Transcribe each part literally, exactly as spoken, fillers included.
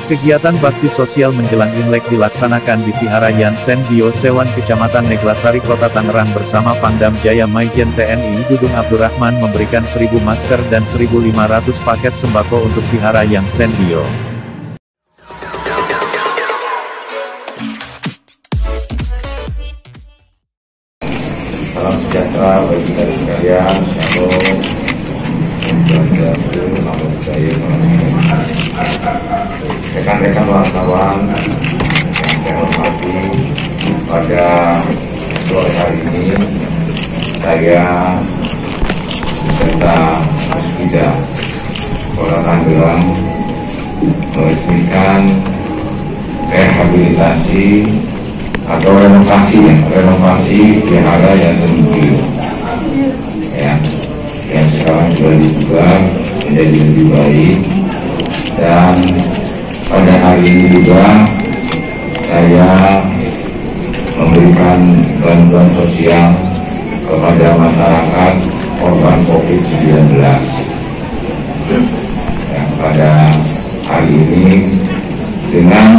Kegiatan bakti sosial menjelang Imlek dilaksanakan di Vihara Yansen Bio Sewan Kecamatan Neglasari Kota Tangerang bersama Pangdam Jaya Maijen T N I Dudung Abdurrahman memberikan seribu masker dan seribu lima ratus paket sembako untuk Vihara Yansen Bio. Salam sejahtera bagi kita sekalian, shalom, rekan-rekan wartawan yang saya hormati, pada sore hari ini saya beserta Puspida Kota Tangerang meresmikan rehabilitasi atau renovasi renovasi Vihara Yansen Bio, ya, yang sekarang sudah dibuka menjadi lebih baik. Dan pada hari ini juga saya memberikan bantuan sosial kepada masyarakat korban COVID sembilan belas. Ya, pada hari ini dengan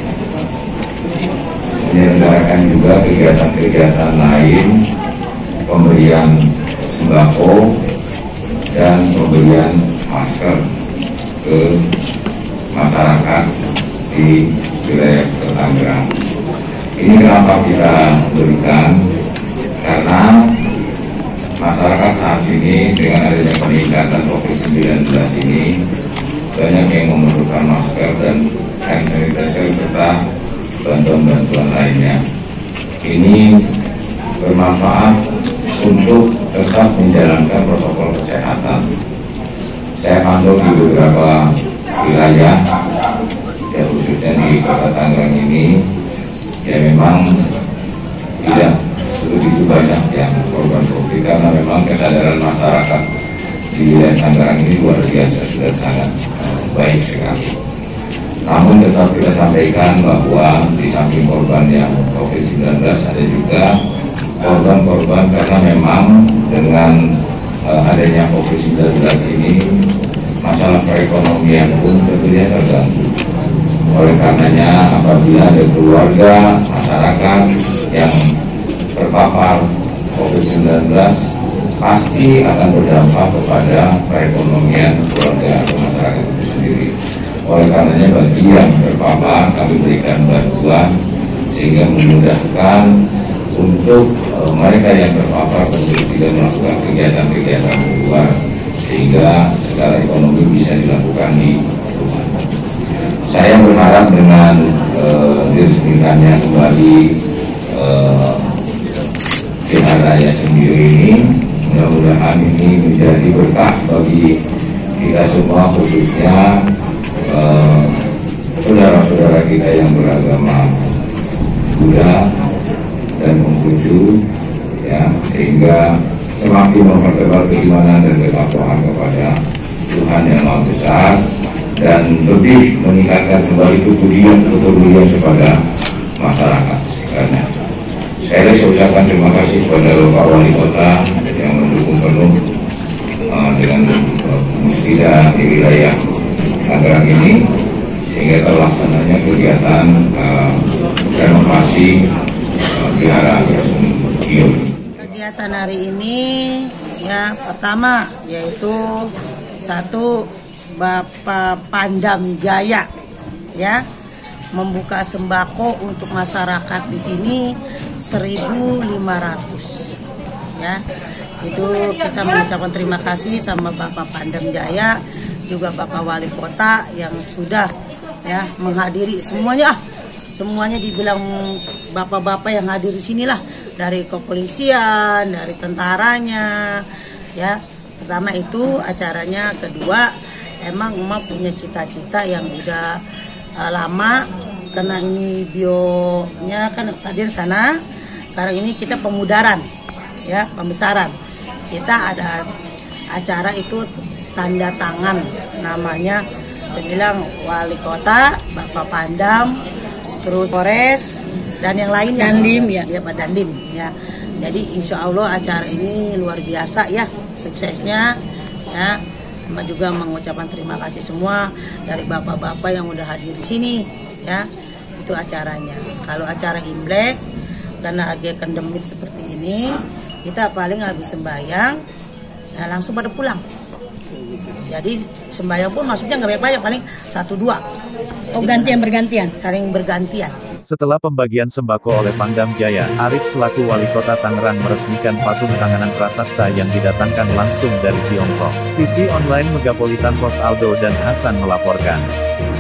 menyelenggarakan juga kegiatan-kegiatan lain, pemberian sembako dan pemberian masker ke masyarakat di wilayah Tangerang. Ini kenapa kita berikan? Karena masyarakat saat ini dengan adanya peningkatan COVID sembilan belas ini banyak yang memerlukan masker dan hand sanitizer serta bantuan-bantuan lainnya. Ini bermanfaat untuk tetap menjalankan protokol kesehatan. Saya pantau di beberapa wilayah, ya khususnya di Kota Tangerang ini, ya memang tidak begitu banyak yang korban COVID karena memang kesadaran masyarakat di wilayah Tangerang ini luar biasa, sudah sangat baik sekali. Namun tetap kita sampaikan bahwa di samping korban yang COVID sembilan belas ada juga korban-korban karena memang dengan uh, adanya COVID sembilan belas ini masalah perekonomian pun tentunya terganggu. Oleh karenanya apabila ada keluarga, masyarakat yang terpapar COVID sembilan belas pasti akan berdampak kepada perekonomian keluarga atau masyarakat itu sendiri. Oleh karenanya bagi yang terpapar kami berikan bantuan sehingga memudahkan untuk uh, mereka yang terpapar untuk tidak melakukan kegiatan-kegiatan di luar sehingga secara ekonomi bisa dilakukan di rumah. Saya berharap dengan uh, diresmikannya kembali uh, Vihara Yansen Bio ini, mudah-mudahan ini menjadi berkah bagi kita semua, khususnya saudara-saudara uh, kita yang beragama Buddha dan Konghucu, ya, sehingga semakin mempertebal keimanan dan ketakwaan kepada Tuhan yang Maha Besar dan lebih meningkatkan kembali kepedulian kepedulian kepada masyarakat sekitarnya. Saya saya ucapkan terima kasih kepada Bapak Wali Kota yang mendukung penuh uh, dengan uh, Puspida di wilayah Tangerang ini sehingga terlaksananya kegiatan uh, renovasi uh, Vihara Yansen Bio. Kegiatan hari ini ya pertama yaitu satu Bapak Pangdam Jaya ya membuka sembako untuk masyarakat di sini seribu lima ratus ya. Itu kita mengucapkan terima kasih sama Bapak Pangdam Jaya, juga Bapak Wali Kota yang sudah ya menghadiri semuanya. Semuanya dibilang bapak-bapak yang hadir di sinilah, dari kepolisian, dari tentaranya, ya. Pertama itu acaranya, kedua emang emak punya cita-cita yang udah uh, lama, karena ini bionya kan hadir sana. Sekarang ini kita pemudaran, ya pembesaran. Kita ada acara itu tanda tangan, namanya saya bilang Wali Kota, Bapak Pangdam, terus Polres dan yang lainnya. Dandim ya. Ya Pak Dandim ya. Jadi insya Allah acara ini luar biasa ya suksesnya ya. sama juga mengucapkan terima kasih semua dari bapak-bapak yang udah hadir di sini ya. Itu acaranya. Kalau acara Imlek karena lagi kendemit seperti ini, kita paling habis sembahyang ya langsung pada pulang. Jadi sembahyang pun maksudnya nggak banyak-banyak, paling satu dua. Oh, gantian bergantian. Saling bergantian. Setelah pembagian sembako oleh Pangdam Jaya, Arif selaku Wali Kota Tangerang meresmikan patung tanganan prasasta yang didatangkan langsung dari Tiongkok. T V online Megapolitan Pos Aldo dan Hasan melaporkan.